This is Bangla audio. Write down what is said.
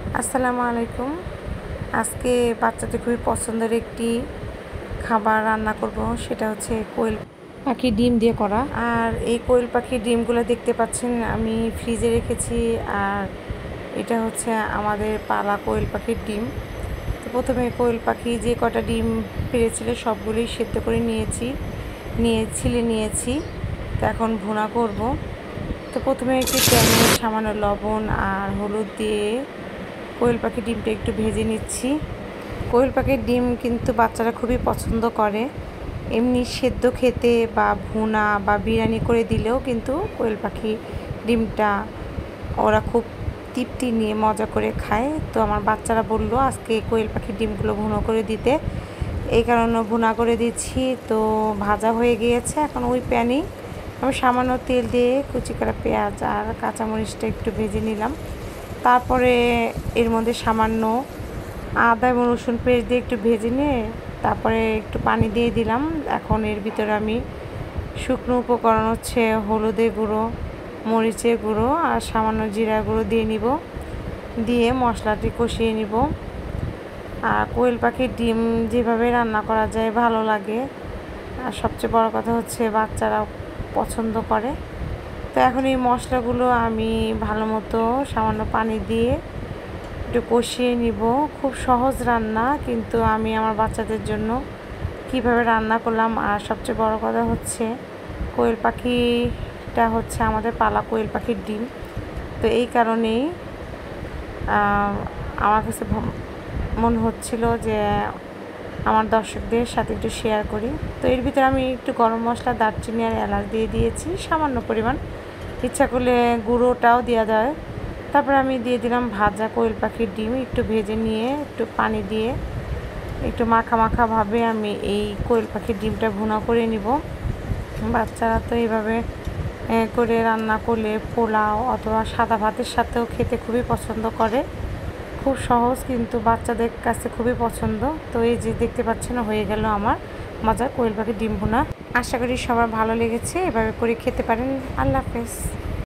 আসসালামু আলাইকুম। আজকে বাচ্চাদের খুবই পছন্দের একটি খাবার রান্না করব, সেটা হচ্ছে কোয়েল পাখির ডিম দিয়ে করা। আর এই কোয়েল পাখির ডিমগুলো দেখতে পাচ্ছেন আমি ফ্রিজে রেখেছি। আর এটা হচ্ছে আমাদের পালা কোয়েল পাখির ডিম। তো প্রথমে কোয়েল পাখি যে কটা ডিম পেড়েছিল সবগুলোই সেদ্ধ করে ছিলে নিয়েছি। তো এখন ভুনা করব। তো প্রথমে একটি প্যানে সামান্য লবণ আর হলুদ দিয়ে কোয়েল পাখির ডিমটা একটু ভেজে নিচ্ছি। কোয়েল পাখির ডিম কিন্তু বাচ্চারা খুবই পছন্দ করে। এমনি সেদ্ধ খেতে বা ভুনা বা বিরিয়ানি করে দিলেও কিন্তু কোয়েল পাখি ডিমটা ওরা খুব তৃপ্তি নিয়ে মজা করে খায়। তো আমার বাচ্চারা বললো আজকে কোয়েল পাখির ডিমগুলো ভুনা করে দিতে, এই কারণে ভুনা করে দিচ্ছি। তো ভাজা হয়ে গিয়েছে। এখন ওই প্যানেই আমি সামান্য তেল দিয়ে কুচি করা পেঁয়াজ আর কাঁচামরিচটা একটু ভেজে নিলাম। তারপরে এর মধ্যে সামান্য আদা এবং রসুন পেস্ট দিয়ে একটু ভেজে নিয়ে তারপরে একটু পানি দিয়ে দিলাম। এখন এর ভিতরে আমি শুকনো উপকরণ হচ্ছে হলুদের গুঁড়ো, মরিচের গুঁড়ো আর সামান্য জিরা গুঁড়ো দিয়ে নিব, দিয়ে মশলাটি কষিয়ে নিব। আর কোয়েল পাখির ডিম যেভাবে রান্না করা যায় ভালো লাগে, আর সবচেয়ে বড় কথা হচ্ছে বাচ্চারা পছন্দ করে। তো এখন এই মশলাগুলো আমি ভালো মতো সামান্য পানি দিয়ে একটু কষিয়ে নিব। খুব সহজ রান্না, কিন্তু আমি আমার বাচ্চাদের জন্য কিভাবে রান্না করলাম। আর সবচেয়ে বড় কথা হচ্ছে কোয়েল পাখিটা হচ্ছে আমাদের পালা কোয়েল পাখির ডিম। তো এই কারণেই আমার কাছে মনে হচ্ছিল যে আমার দর্শকদের সাথে একটু শেয়ার করি। তো এর ভিতরে আমি একটু গরম মশলা, দারচিনি আর এলাচ দিয়ে দিয়েছি সামান্য পরিমাণ, ইচ্ছা করলে গুঁড়োটাও দেওয়া যায়। তারপরে আমি দিয়ে দিলাম ভাজা কোয়েল পাখির ডিম, একটু ভেজে নিয়ে একটু পানি দিয়ে একটু মাখা মাখাভাবে আমি এই কোয়েল পাখির ডিমটা ভুনা করে নিব। বাচ্চারা তো এইভাবে করে রান্না করলে পোলাও অথবা সাদা ভাতের সাথেও খেতে খুবই পছন্দ করে। খুব সহজ, কিন্তু বাচ্চাদের কাছে খুবই পছন্দ। তো এই যে দেখতে পাচ্ছেন হয়ে গেল আমার মজার কোয়েল পাখির ডিম ভুনা। আশা করি সবার ভালো লেগেছে, এভাবে করে খেতে পারেন। আল্লাহ হাফেজ।